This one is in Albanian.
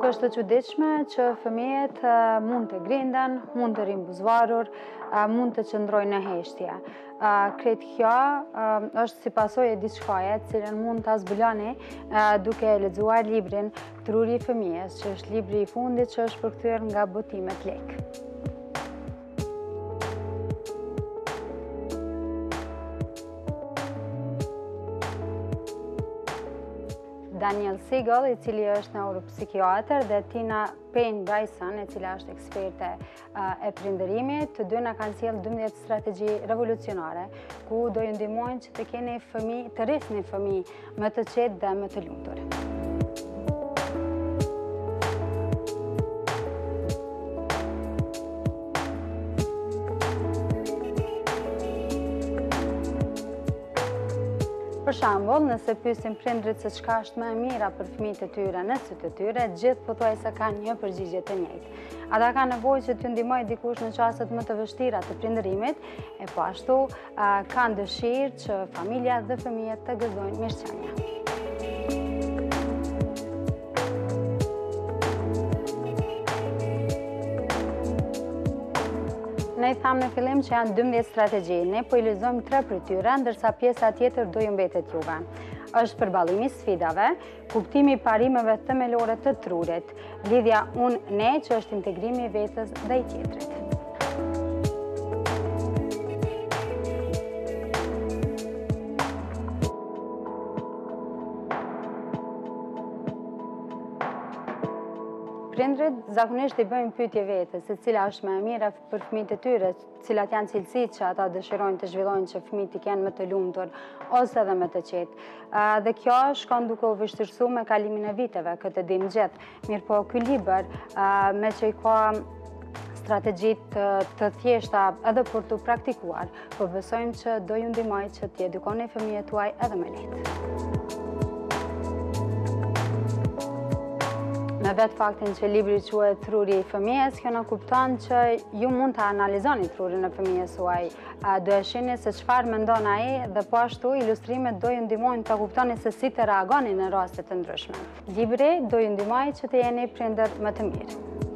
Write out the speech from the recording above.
është të çuditshme që fëmijët mund të grinden, mund të rimbuzvarur, mund të qëndrojnë në heshtje. Kretë kjo është si pasojë e diçkaje, cilën mund ta zbuloni duke lexuar librin Truri i fëmijës, që është libri i fundit që është përkthyer nga Botimet Lek. Daniel Siegel, i cili është neuropsikiatër, dhe Tina Payne Bryson, e cila është eksperte e prindërimit, të dy na kanë sjellë 12 strategji revolucionare, ku do ju ndihmojnë që të keni fëmijë, të rrisni fëmijë më të qetë dhe më të lumtur. Për shembull, nëse pyesim prindrit se çka është më e mira për fëmijët e tyre në sytë të tyre, gjithë pothuajse kanë një përgjigje të njëjtë. Ata kanë nevojë që t'ju ndihmojë dikush në çastet më të vështira të prindërimit, e po ashtu kanë dëshirë që familja dhe fëmijët të gëzojnë mirëqenia. Ne i thamë në fillim që janë 12 strategji, ne po i lexojmë 3 prej tyre, ndërsa pjesa tjetër do ju mbetet juve. Është përballimi i sfidave, kuptimi i parimeve themelore të trurit, lidhja unë-ne, që është integrimi i vetes dhe i tjetrit. Prindrit zakonisht i bëjnë pyetje vetes, se cila është më e mira për fëmijët e tyre, cilat janë cilësitë që ata dëshirojnë të zhvillojnë që fëmijët i kenë më të lumtur ose edhe më të qetë. Dhe kjo shkon duke u vështirësuar me kalimin e viteve, këtë e dimë gjithë. Mirëpo ky libër me që i ka strategjitë të thjeshta edhe për të praktikuar, po besojmë që do ju ndihmojë që t'i edukoni fëmijët tuaj edhe më lehtë. Me vetë faktin që libri quhet Truri i fëmijës, kjo na kupton që ju mund të analizoni trurin e fëmijës suaj. Do e shihni se çfarë mendon ai dhe po ashtu ilustrimet do ju ndihmojnë ta kuptoni se si të reagoni në raste të ndryshme. Libri do ju ndihmojë që të jeni prindër më të mirë.